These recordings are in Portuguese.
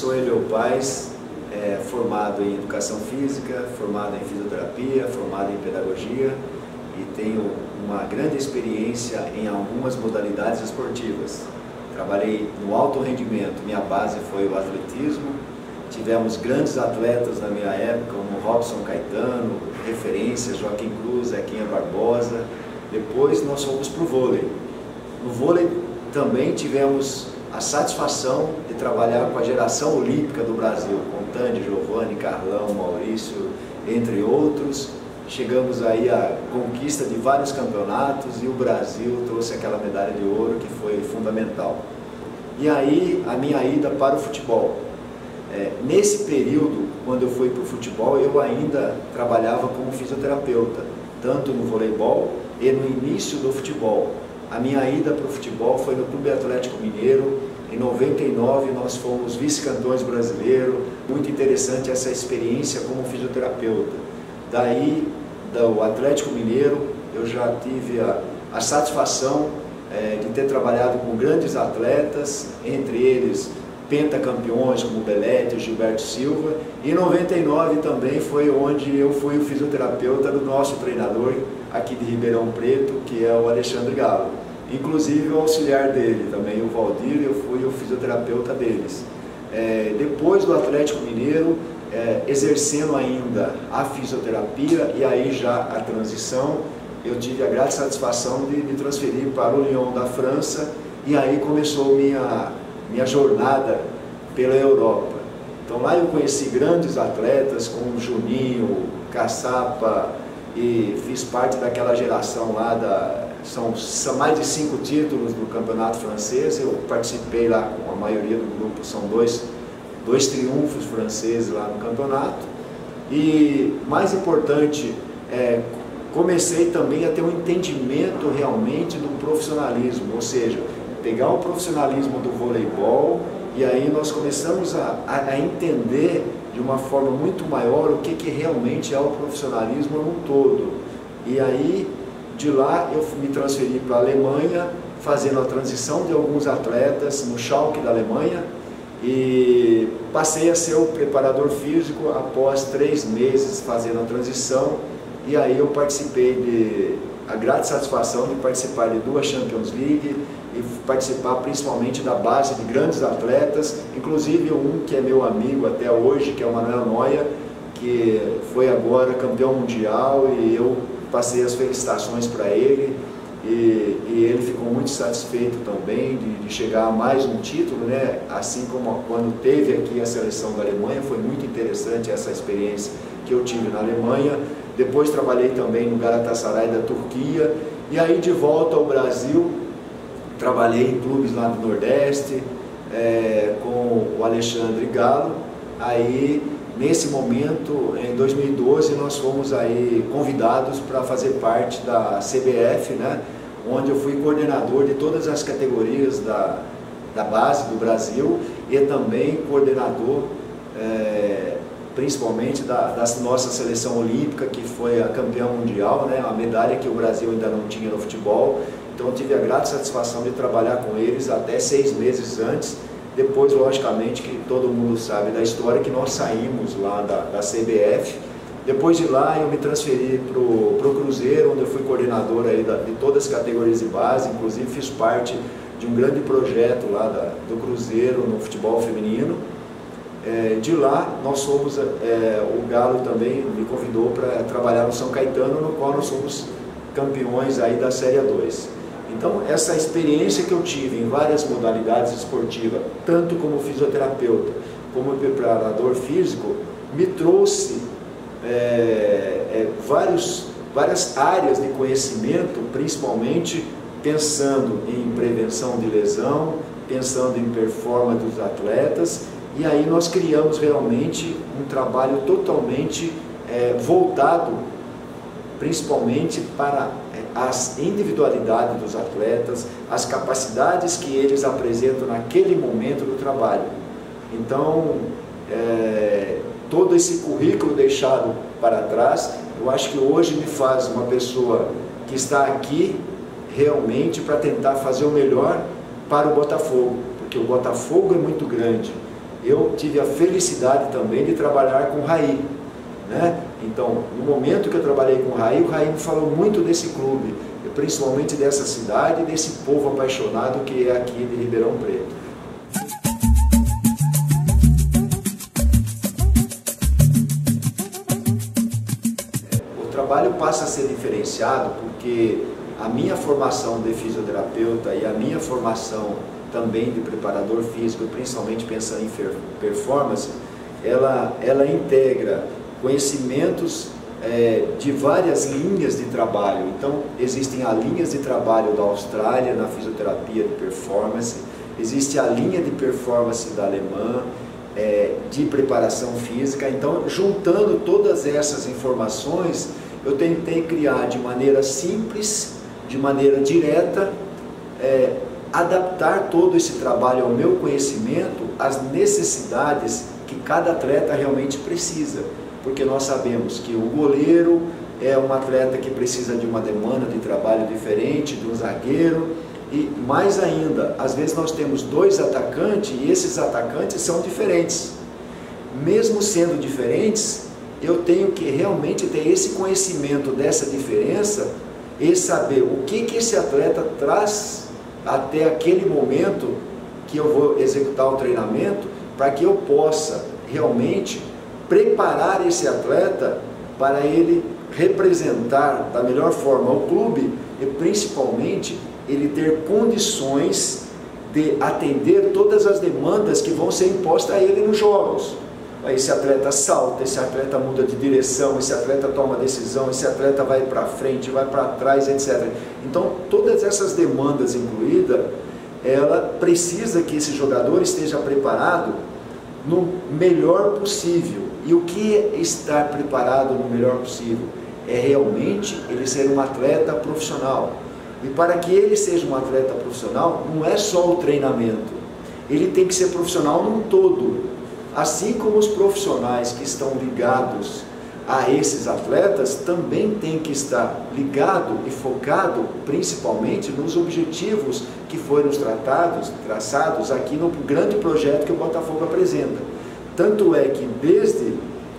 sou Elio Paes, formado em Educação Física, formado em Fisioterapia, formado em Pedagogia e tenho uma grande experiência em algumas modalidades esportivas. Trabalhei no alto rendimento, minha base foi o atletismo, tivemos grandes atletas na minha época, como Robson Caetano, referência, Joaquim Cruz, Zequinha Barbosa. Depois nós fomos para o vôlei. No vôlei também tivemos a satisfação de trabalhar com a geração olímpica do Brasil, com Tandy, Giovanni, Carlão, Maurício, entre outros. Chegamos aí à conquista de vários campeonatos e o Brasil trouxe aquela medalha de ouro que foi fundamental. E aí a minha ida para o futebol. Nesse período, quando eu fui para o futebol, eu ainda trabalhava como fisioterapeuta, tanto no voleibol e no início do futebol. A minha ida para o futebol foi no Clube Atlético Mineiro. Em 99 nós fomos vice-campeões brasileiros. Muito interessante essa experiência como fisioterapeuta. Daí, do Atlético Mineiro, eu já tive a satisfação de ter trabalhado com grandes atletas, entre eles pentacampeões como Belete, Gilberto Silva. E em 99 também foi onde eu fui o fisioterapeuta do nosso treinador aqui de Ribeirão Preto, que é o Alexandre Galo. Inclusive o auxiliar dele também, o Valdir, eu fui o fisioterapeuta deles. Depois do Atlético Mineiro, exercendo ainda a fisioterapia e aí já a transição, eu tive a grande satisfação de me transferir para o Lyon da França e aí começou minha jornada pela Europa. Então lá eu conheci grandes atletas como Juninho, Caçapa e fiz parte daquela geração lá são mais de 5 títulos do campeonato francês. Eu participei lá com a maioria do grupo, são dois triunfos franceses lá no campeonato. E mais importante, comecei também a ter um entendimento realmente do profissionalismo, ou seja, pegar o profissionalismo do voleibol e aí nós começamos a entender de uma forma muito maior o que realmente é o profissionalismo num todo. E aí, de lá, eu me transferi para a Alemanha, fazendo a transição de alguns atletas no Schalke da Alemanha e passei a ser o preparador físico após 3 meses fazendo a transição. E aí eu participei a grande satisfação de participar de 2 Champions League e participar principalmente da base de grandes atletas, inclusive um que é meu amigo até hoje, que é o Manuel Neuer, que foi agora campeão mundial e eu passei as felicitações para ele e ele ficou muito satisfeito também de chegar a mais um título, né? Assim como quando teve aqui a seleção da Alemanha, foi muito interessante essa experiência que eu tive na Alemanha. Depois trabalhei também no Galatasaray da Turquia e aí de volta ao Brasil trabalhei em clubes lá do Nordeste com o Alexandre Galo. Aí nesse momento, em 2012, nós fomos aí convidados para fazer parte da CBF, né, onde eu fui coordenador de todas as categorias da base do Brasil e também coordenador principalmente da nossa seleção olímpica, que foi a campeã mundial, né, a medalha que o Brasil ainda não tinha no futebol. Então eu tive a grande satisfação de trabalhar com eles até 6 meses antes. Depois, logicamente, que todo mundo sabe da história, que nós saímos lá da CBF. Depois de lá, eu me transferi para o Cruzeiro, onde eu fui coordenador aí de todas as categorias de base, inclusive fiz parte de um grande projeto lá do Cruzeiro no futebol feminino. De lá, nós fomos, o Galo também me convidou para trabalhar no São Caetano, no qual nós somos campeões aí da Série A2. Então, essa experiência que eu tive em várias modalidades esportivas, tanto como fisioterapeuta, como preparador físico, me trouxe várias áreas de conhecimento, principalmente pensando em prevenção de lesão, pensando em performance dos atletas, e aí nós criamos realmente um trabalho totalmente voltado principalmente para as individualidades dos atletas, as capacidades que eles apresentam naquele momento do trabalho. Então, todo esse currículo deixado para trás, eu acho que hoje me faz uma pessoa que está aqui realmente para tentar fazer o melhor para o Botafogo, porque o Botafogo é muito grande eu tive a felicidade também de trabalhar com o Raí, né? Então, no momento que eu trabalhei com o Raí me falou muito desse clube, principalmente dessa cidade, desse povo apaixonado que é aqui de Ribeirão Preto. O trabalho passa a ser diferenciado porque a minha formação de fisioterapeuta e a minha formação também de preparador físico, principalmente pensando em performance, ela integra conhecimentos de várias linhas de trabalho. Então, existem as linhas de trabalho da Austrália na fisioterapia de performance, existe a linha de performance da alemã, de preparação física. Então, juntando todas essas informações, eu tentei criar de maneira simples, de maneira direta, adaptar todo esse trabalho ao meu conhecimento, às necessidades que cada atleta realmente precisa. Porque nós sabemos que o goleiro é um atleta que precisa de uma demanda de trabalho diferente do zagueiro, e mais ainda, às vezes nós temos dois atacantes e esses atacantes são diferentes. Mesmo sendo diferentes, eu tenho que realmente ter esse conhecimento dessa diferença e saber o que esse atleta traz até aquele momento que eu vou executar o treinamento, para que eu possa realmente preparar esse atleta para ele representar da melhor forma o clube e principalmente ele ter condições de atender todas as demandas que vão ser impostas a ele nos jogos. Esse atleta salta, esse atleta muda de direção, esse atleta toma decisão, esse atleta vai para frente, vai para trás, etc. Então, todas essas demandas incluídas, ela precisa que esse jogador esteja preparado no melhor possível. E o que é estar preparado no melhor possível? É realmente ele ser um atleta profissional. E para que ele seja um atleta profissional, não é só o treinamento. Ele tem que ser profissional num todo. Assim como os profissionais que estão ligados a esses atletas também têm que estar ligado e focado principalmente nos objetivos que foram traçados aqui no grande projeto que o Botafogo apresenta. Tanto é que desde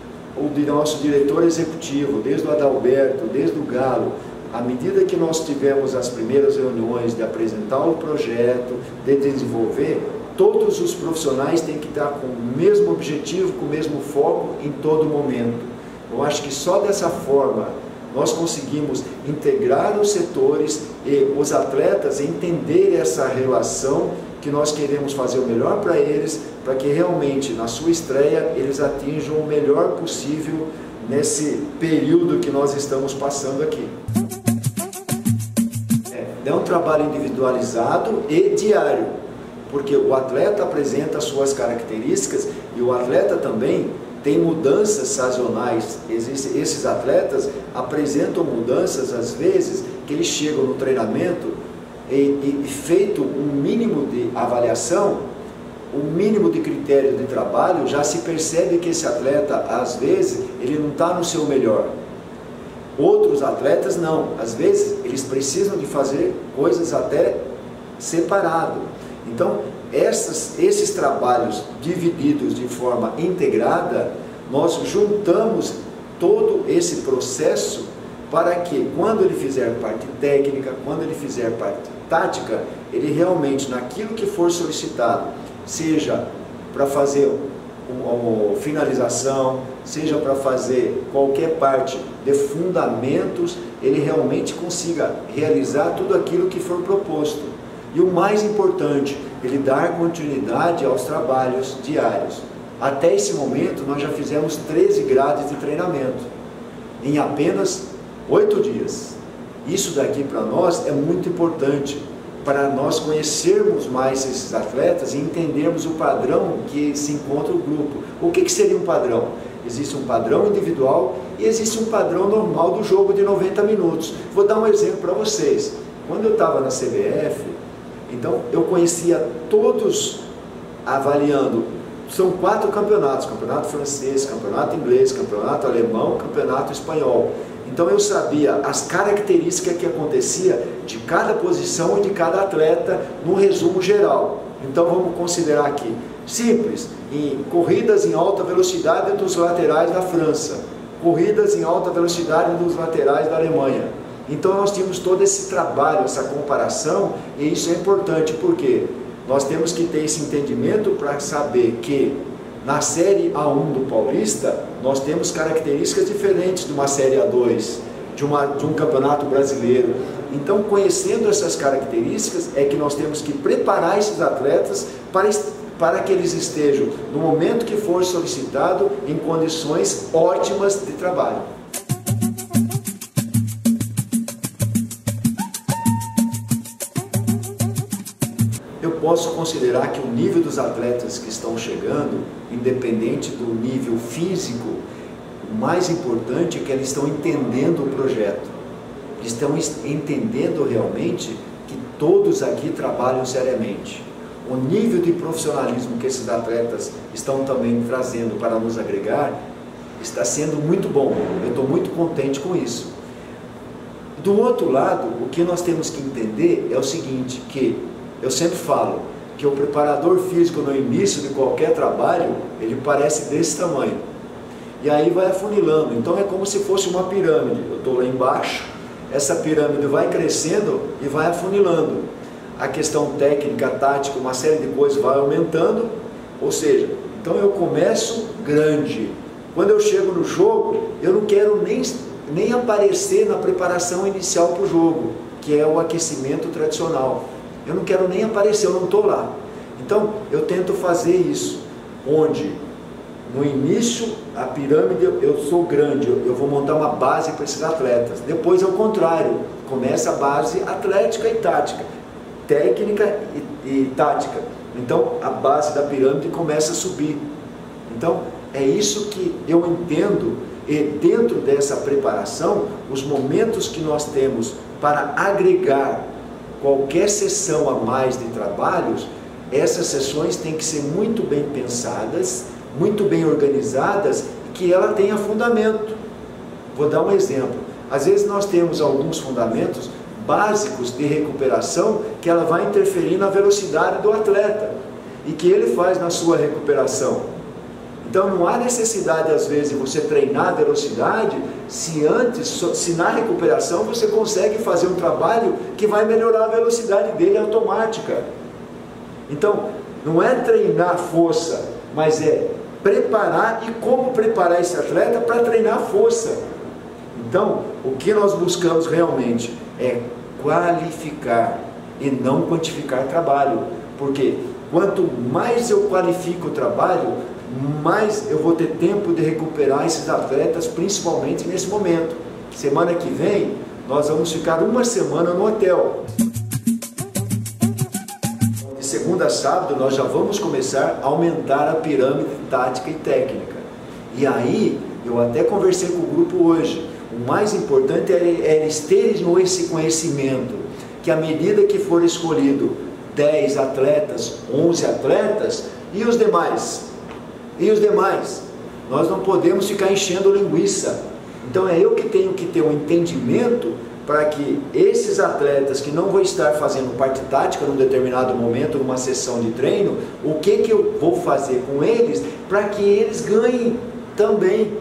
o nosso diretor executivo, desde o Adalberto, desde o Galo, à medida que nós tivemos as primeiras reuniões de apresentar o projeto, de desenvolver, todos os profissionais têm que estar com o mesmo objetivo, com o mesmo foco em todo momento. Eu acho que só dessa forma nós conseguimos integrar os setores e os atletas entender essa relação que nós queremos fazer o melhor para eles, para que realmente na sua estreia eles atinjam o melhor possível nesse período que nós estamos passando aqui. É um trabalho individualizado e diário, porque o atleta apresenta as suas características e o atleta também tem mudanças sazonais. Esses atletas apresentam mudanças, às vezes, que eles chegam no treinamento e feito um mínimo de avaliação, um mínimo de critério de trabalho, já se percebe que esse atleta, às vezes, ele não está no seu melhor. Outros atletas não, às vezes, eles precisam de fazer coisas até separado. Então, esses trabalhos divididos de forma integrada, nós juntamos todo esse processo para que, quando ele fizer parte técnica, quando ele fizer parte tática, ele realmente, naquilo que for solicitado, seja para fazer uma finalização, seja para fazer qualquer parte de fundamentos, ele realmente consiga realizar tudo aquilo que for proposto. E o mais importante, ele dar continuidade aos trabalhos diários. Até esse momento, nós já fizemos 13 grades de treinamento, em apenas 8 dias. Isso daqui para nós é muito importante, para nós conhecermos mais esses atletas e entendermos o padrão que se encontra o grupo. O que seria um padrão? Existe um padrão individual e existe um padrão normal do jogo de 90 minutos. Vou dar um exemplo para vocês. Quando eu estava na CBF, então eu conhecia todos avaliando, são 4 campeonatos, campeonato francês, campeonato inglês, campeonato alemão, campeonato espanhol. Então eu sabia as características que acontecia de cada posição e de cada atleta no resumo geral. Então vamos considerar aqui, Simples, em corridas em alta velocidade dos laterais da França, corridas em alta velocidade dos laterais da Alemanha. Então nós tínhamos todo esse trabalho, essa comparação, e isso é importante porque nós temos que ter esse entendimento para saber que na Série A1 do Paulista nós temos características diferentes de uma Série A2, de um campeonato brasileiro. Então, conhecendo essas características, é que nós temos que preparar esses atletas para que eles estejam, no momento que for solicitado, em condições ótimas de trabalho. Eu posso considerar que o nível dos atletas que estão chegando, independente do nível físico, o mais importante é que eles estão entendendo o projeto. Estão entendendo realmente que todos aqui trabalham seriamente. O nível de profissionalismo que esses atletas estão também trazendo para nos agregar está sendo muito bom. Eu estou muito contente com isso. Do outro lado, o que nós temos que entender é o seguinte, que eu sempre falo que o preparador físico no início de qualquer trabalho, ele parece desse tamanho. E aí vai afunilando. Então é como se fosse uma pirâmide. Eu estou lá embaixo, essa pirâmide vai crescendo e vai afunilando. A questão técnica, tática, uma série de coisas vai aumentando. Ou seja, então eu começo grande. Quando eu chego no jogo, eu não quero nem aparecer na preparação inicial para o jogo, que é o aquecimento tradicional. Eu não quero nem aparecer, eu não estou lá. Então, eu tento fazer isso, onde no início, a pirâmide, eu sou grande, eu vou montar uma base para esses atletas. Depois é o contrário, começa a base atlética e tática, técnica e tática. Então, a base da pirâmide começa a subir. Então, é isso que eu entendo, e dentro dessa preparação, os momentos que nós temos para agregar qualquer sessão a mais de trabalhos, essas sessões têm que ser muito bem pensadas, muito bem organizadas, que ela tenha fundamento. Vou dar um exemplo. Às vezes nós temos alguns fundamentos básicos de recuperação que ela vai interferir na velocidade do atleta e que ele faz na sua recuperação. Então não há necessidade às vezes de você treinar a velocidade se na recuperação você consegue fazer um trabalho que vai melhorar a velocidade dele automática. Então não é treinar força, mas é preparar e como preparar esse atleta para treinar força. Então o que nós buscamos realmente é qualificar e não quantificar trabalho, porque quanto mais eu qualifico o trabalho, mais eu vou ter tempo de recuperar esses atletas, principalmente nesse momento. Semana que vem, nós vamos ficar uma semana no hotel. De segunda a sábado, nós já vamos começar a aumentar a pirâmide tática e técnica. E aí, eu até conversei com o grupo hoje, o mais importante é eles terem esse conhecimento, que à medida que for escolhido 10 atletas, 11 atletas, e os demais? E os demais? Nós não podemos ficar enchendo linguiça. Então é eu que tenho que ter um entendimento para que esses atletas que não vão estar fazendo parte tática num determinado momento, numa sessão de treino, o que eu vou fazer com eles para que eles ganhem também.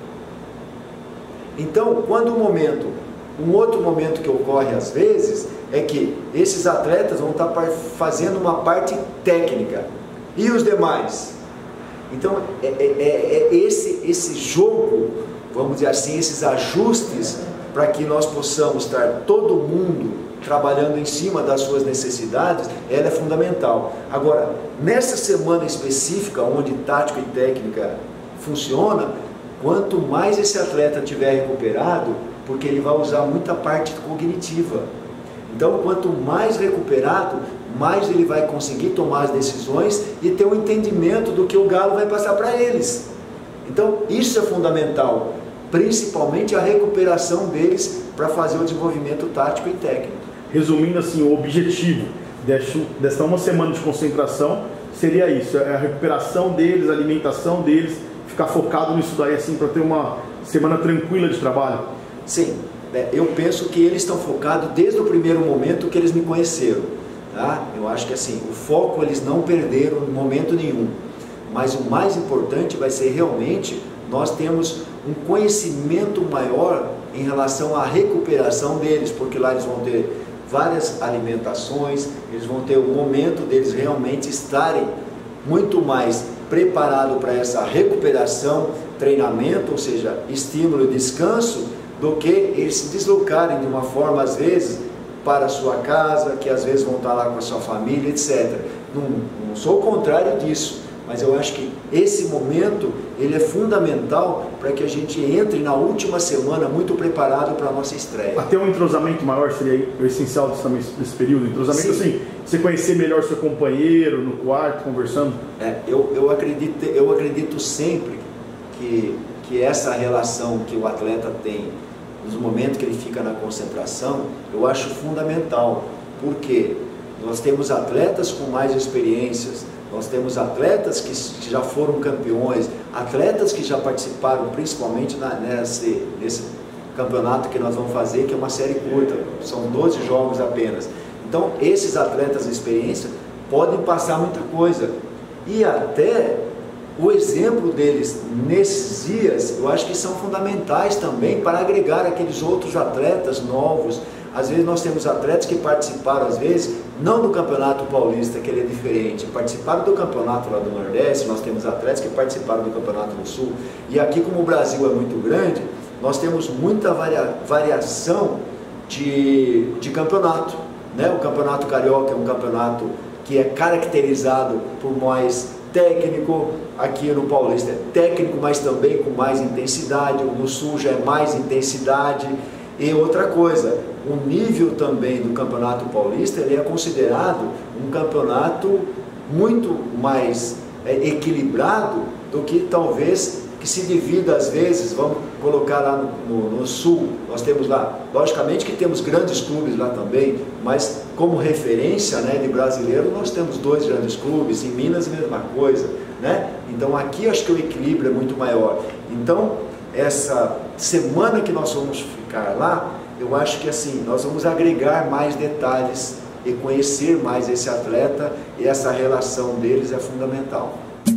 Então, quando um outro momento que ocorre às vezes, é que esses atletas vão estar fazendo uma parte técnica. E os demais? Então, esse jogo, vamos dizer assim, esses ajustes, para que nós possamos estar todo mundo trabalhando em cima das suas necessidades, ela é fundamental. Agora, nessa semana específica, onde tática e técnica funciona, quanto mais esse atleta tiver recuperado, porque ele vai usar muita parte cognitiva. Então, quanto mais recuperado, mais ele vai conseguir tomar as decisões e ter um entendimento do que o Galo vai passar para eles. Então, isso é fundamental, principalmente a recuperação deles para fazer o desenvolvimento tático e técnico. Resumindo assim, o objetivo dessa uma semana de concentração seria isso, é a recuperação deles, a alimentação deles, ficar focado nisso daí assim para ter uma semana tranquila de trabalho? Sim, eu penso que eles estão focados desde o primeiro momento que eles me conheceram. tá? Eu acho que assim, o foco eles não perderam em momento nenhum, mas o mais importante vai ser realmente nós temos um conhecimento maior em relação à recuperação deles, porque lá eles vão ter várias alimentações, eles vão ter o momento deles realmente estarem muito mais preparados para essa recuperação, treinamento, ou seja, estímulo e descanso, do que eles se deslocarem de uma forma, às vezes, para a sua casa, que às vezes vão estar lá com a sua família, etc. Não sou o contrário disso, mas eu acho que esse momento ele é fundamental para que a gente entre na última semana muito preparado para a nossa estreia. Até um entrosamento maior seria o essencial nesse período. Entrosamento, sim, assim, você conhecer melhor seu companheiro no quarto, conversando. Eu acredito sempre que essa relação que o atleta tem nos momentos que ele fica na concentração, eu acho fundamental, porque nós temos atletas com mais experiências, nós temos atletas que já foram campeões, atletas que já participaram principalmente nesse campeonato que nós vamos fazer, que é uma série curta, são 12 jogos apenas. Então esses atletas de experiência podem passar muita coisa, e até o exemplo deles nesses dias, eu acho que são fundamentais também para agregar aqueles outros atletas novos. Às vezes nós temos atletas que participaram, às vezes, não do Campeonato Paulista, que ele é diferente, participaram do Campeonato lá do Nordeste, nós temos atletas que participaram do Campeonato do Sul, e aqui como o Brasil é muito grande, nós temos muita variação de campeonato, né? O Campeonato Carioca é um campeonato que é caracterizado por mais técnico, aqui no Paulista é técnico, mas também com mais intensidade, no Sul já é mais intensidade. E outra coisa, o nível também do Campeonato Paulista, ele é considerado um campeonato muito mais equilibrado do que talvez que se divida às vezes, vamos colocar lá no Sul, nós temos lá, logicamente que temos grandes clubes lá também, mas como referência, né, de brasileiro, nós temos 2 grandes clubes, em Minas a mesma coisa, né? Então aqui acho que o equilíbrio é muito maior. Então essa semana que nós vamos ficar lá, eu acho que assim, nós vamos agregar mais detalhes e conhecer mais esse atleta, e essa relação deles é fundamental.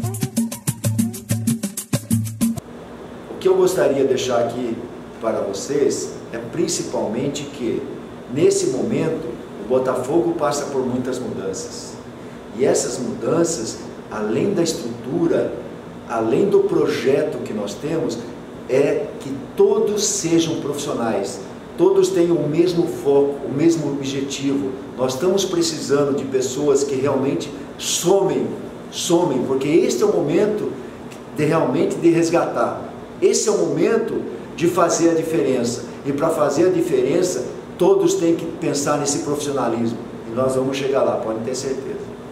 O que eu gostaria de deixar aqui para vocês é principalmente que, nesse momento, o Botafogo passa por muitas mudanças. E essas mudanças, além da estrutura, além do projeto que nós temos, é que todos sejam profissionais, todos tenham o mesmo foco, o mesmo objetivo. Nós estamos precisando de pessoas que realmente somem, porque este é o momento de realmente de resgatar. Esse é o momento de fazer a diferença, e para fazer a diferença, todos têm que pensar nesse profissionalismo, e nós vamos chegar lá, podem ter certeza.